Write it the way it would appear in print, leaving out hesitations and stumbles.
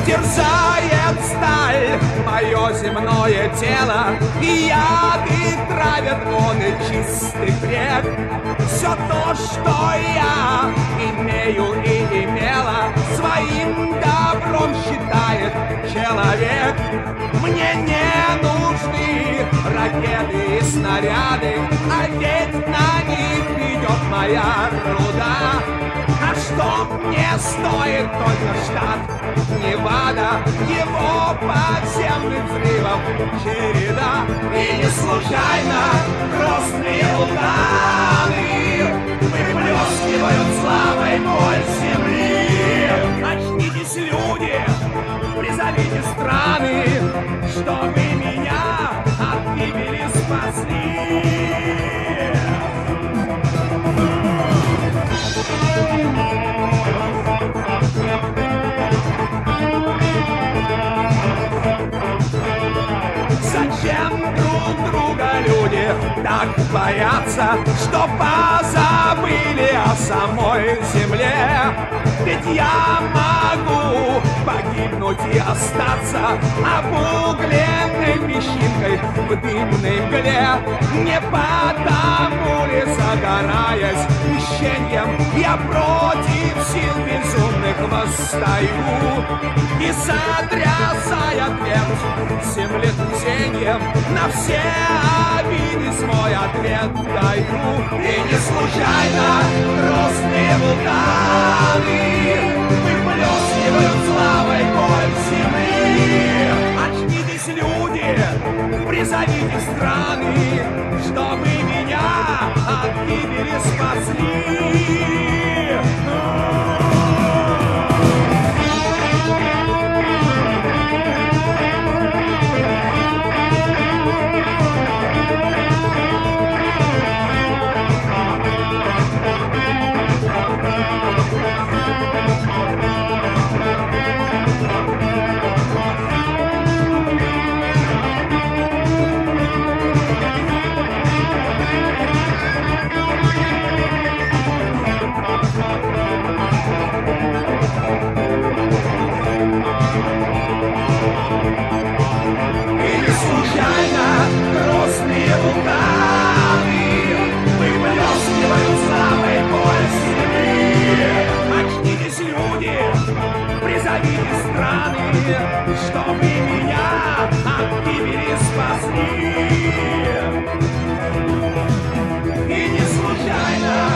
терзает сталь мое земное тело, и яды травят воды чистых рек. Все то, что я имею и имела, своим добром считает человек. Мне не нужны ракеты и снаряды, а ведь на них идет моя труда. А что мне стоит только штат Невада, его подземных взрывов череда. И не случайно грозные вулканы выплескивают славой боль земли. Очнитесь, люди, призовите страны, чтобы меня от гибели спасли. Зачем друг друга люди так боятся, что позабыли о самой земле? Ведь я могу погибнуть и остаться обугленной песчинкой в дымной мгле. Не потому ли, загораясь мщением, я против сил безумных восстаю, и сотрясая твердь землетрясением, на все обиды свой ответ даю. И не случайно грозные вулканы выплескивают славой боль земли. Очнитесь, люди, призовите страны, чтобы меня от гибели спасли. Чтобы меня от гибели спасли. И не случайно